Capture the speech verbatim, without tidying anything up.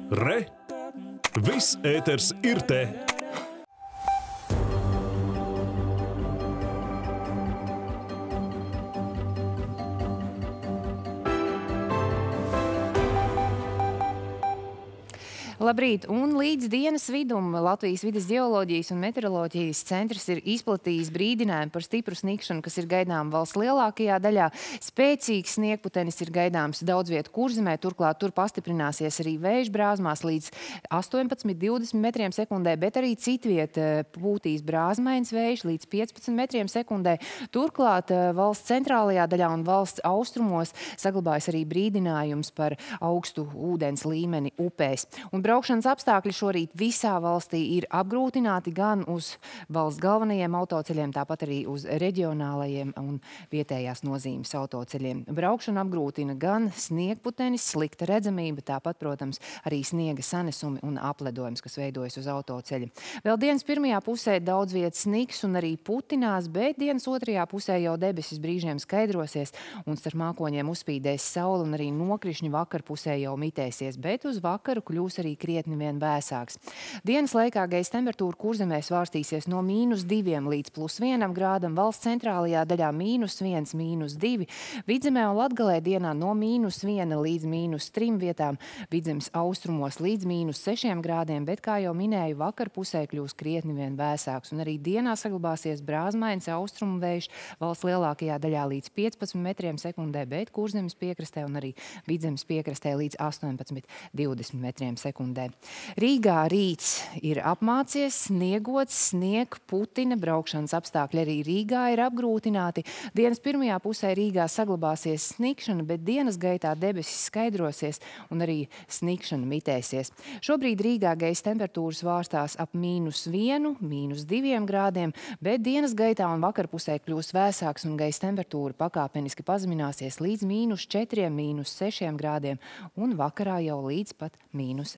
Re! Viss ēters ir te! Labrīt! Un līdz dienas vidum Latvijas vides geoloģijas un meteoroloģijas centrs ir izplatījis brīdinājumu par stipru sniegšanu, kas ir gaidām valsts lielākajā daļā. Spēcīgs sniegputenis ir gaidāms daudz vietu Kurzemē, turklāt tur pastiprināsies arī vējš brāzmās līdz astoņpadsmit līdz divdesmit metriem sekundē, bet arī citviet pūtīs brāzmains vējš līdz piecpadsmit metriem sekundē. Turklāt valsts centrālajā daļā un valsts austrumos saglabājas arī brīdinājums par augstu ūdens līmeni upēs. Un braukšanas apstākļi šorīt visā valstī ir apgrūtināti gan uz valsts galvenajiem autoceļiem, tāpat arī uz reģionālajiem un vietējās nozīmes autoceļiem. Braukšanu apgrūtina gan sniegputenis, slikta redzamība, tāpat, protams, arī sniega sanesumi un apledojums, kas veidojas uz autoceļa. Vēl dienas pirmajā pusē daudz vietas snigs un arī putinās, bet dienas otrajā pusē jau debesis brīžiem skaidrosies un starp mākoņiem uzspīdēs saule un arī nokrišņi vakar pusē jau mitēsies, bet uz vakaru kļūs arī krietni vien vēsāks. Dienas laikā gaisa temperatūra Kurzemē svārstīsies no mīnus diviem līdz plus vienam grādam, valsts centrālajā daļā mīnus viens, mīnus divi, Vidzemē un Latgalē dienā no mīnus viena līdz mīnus trim vietām, Vidzemes austrumos līdz mīnus sešiem grādiem, bet, kā jau minēju, vakar pusē kļūs krietni vien vēsāks, un arī dienā saglabāsies brāzmains austrumu vējš valsts lielākajā daļā līdz piecpadsmit metriem sekundē, bet Kurzemes piekrastē un arī Vidzemes piekrastē līdz astoņpadsmit līdz divdesmit metriem sekundē. Rīgā rīts ir apmācies, sniegots, snieg, putina, braukšanas apstākļi arī Rīgā ir apgrūtināti. Dienas pirmajā pusē Rīgā saglabāsies snigšana, bet dienas gaitā debesis skaidrosies un arī snigšana mitēsies. Šobrīd Rīgā gaisa temperatūra svārstās ap mīnus vienu, mīnus diviem grādiem, bet dienas gaitā un vakarpusē kļūs vēsāks un gaisa temperatūra pakāpeniski pazemināsies līdz mīnus četriem, mīnus sešiem grādiem un vakarā jau līdz pat mīnus